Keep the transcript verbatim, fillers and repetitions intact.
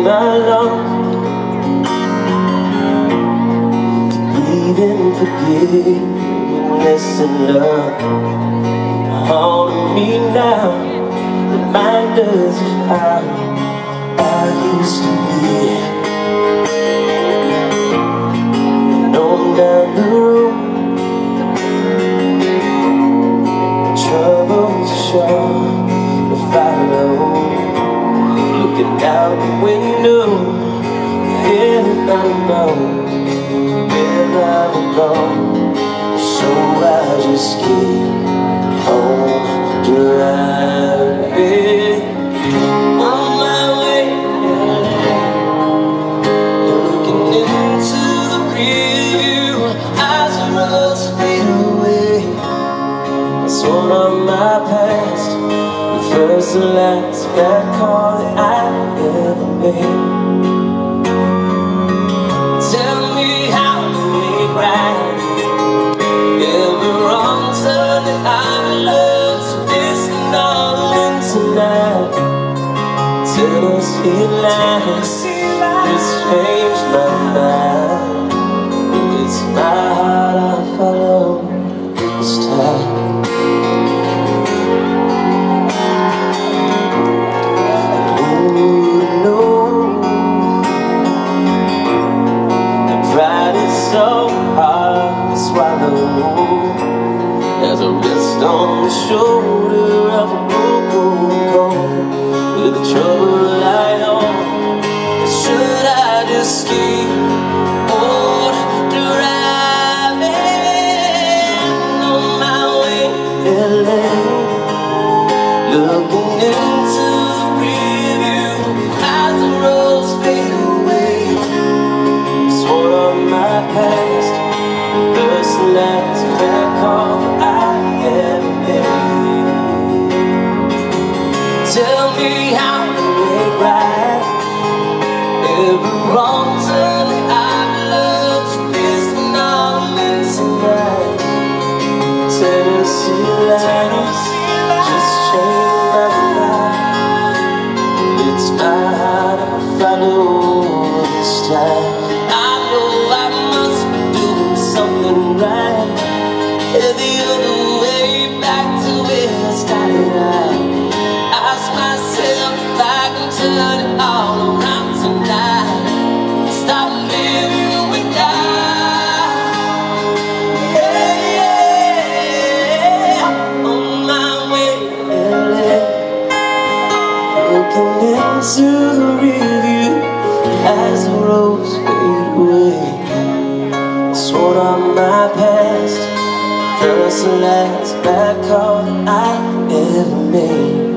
my lungs to breathe in forgiveness and love. Haunting me now, reminders of how I used to be. And on down the road, the troubles are sure to follow. Looking out the window, feeling unknown, where I will go. So I just keep on driving on my way, looking into the rearview as the roads fade away. It's one of my past, the first and last bad call that I ever made. Tell me how to make right every wrong turn that I've learned. So this and all in tonight, Tennessee lines just changed my mind. It's my heart I follow this time. So hard to swallow as I rest on the shoulder of a broken cold with the trouble light on. Should I just keep on driving on my way to L A, looking into the rearview as the roads fade away? It's one of my past, first and last bad call that I ever made. Tell me how to make right every wrong turn that I've loved. So this and all in tonight, Tennessee lines just changed my mind. It's my heart I follow this time. Right, yeah, the other way back to where I started out. Ask myself if I can turn it all around tonight. Stop living without. Yeah, yeah. On my way to L A, looking into the rearview as the roads fade away. It's one of my past, first and last bad call that I ever made.